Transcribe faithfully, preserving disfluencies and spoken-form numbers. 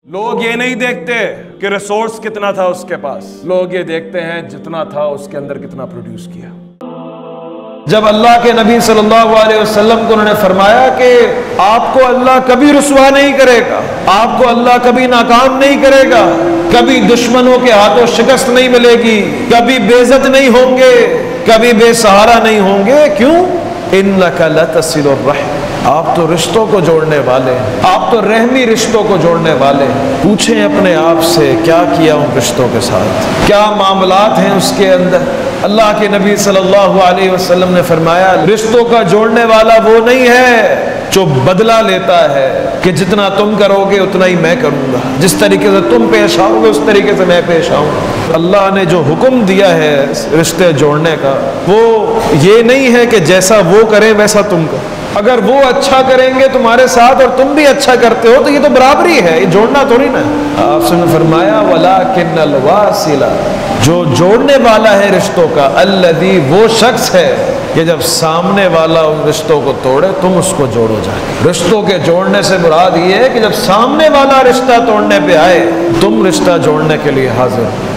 لوگ یہ نہیں دیکھتے کہ ریسورس کتنا تھا اس کے پاس، لوگ یہ دیکھتے ہیں جتنا تھا اس کے اندر کتنا پروڈیوس کیا۔ جب اللہ کے نبی صلی اللہ علیہ وسلم کو انہوں نے فرمایا کہ آپ کو اللہ کبھی رسوا نہیں کرے گا، آپ کو اللہ کبھی ناکام نہیں کرے گا، کبھی دشمنوں کے ہاتھوں شکست نہیں ملے گی، کبھی بے عزت نہیں ہوں گے، کبھی بے سہارا نہیں ہوں گے، کیوں؟ اِنَّكَ لَتَصِلُ الرَّحِمَ، آپ تو رشتوں کو جوڑنے والے ہیں، آپ تو رحمی رشتوں کو جوڑنے والے ہیں۔ پوچھیں اپنے آپ سے کیا کیا ان رشتوں کے ساتھ، کیا معاملات ہیں اس کے اندر۔ اللہ کے نبی صلی اللہ علیہ وسلم نے فرمایا رشتوں کا جوڑنے والا وہ نہیں ہے جو بدلہ لیتا ہے کہ جتنا تم کرو گے اتنا ہی میں کروں گا، جس طریقے سے تم پیش آؤ گے اس طریقے سے میں پیش آؤں گا۔ اللہ نے جو حکم دیا ہے رشتے جوڑنے کا وہ یہ نہیں ہے کہ جیسا وہ کرے ویسا تم کرو۔ اگر وہ اچھا کریں گے تمہارے ساتھ اور تم بھی اچھا کرتے ہو تو یہ تو برابری ہے، یہ جوڑنا تھوڑی نا۔ آپ سے نے فرمایا وَلَٰكِنَّ الْوَاصِلَ، جو جوڑنے والا ہے رشتوں کا، الذی، وہ شخص ہے کہ جب سامنے والا ان رشتوں کو توڑے تم اس کو جوڑو جا کے۔ رشتوں کے جوڑنے سے مراد یہ ہے کہ جب سامنے والا رشتہ توڑنے پہ آئے تم رشتہ جوڑنے کے لیے حاضر ہو۔